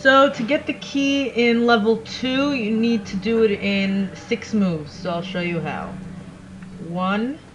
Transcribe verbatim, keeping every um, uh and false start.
So to get the key in level two, you need to do it in six moves. So I'll show you how. One,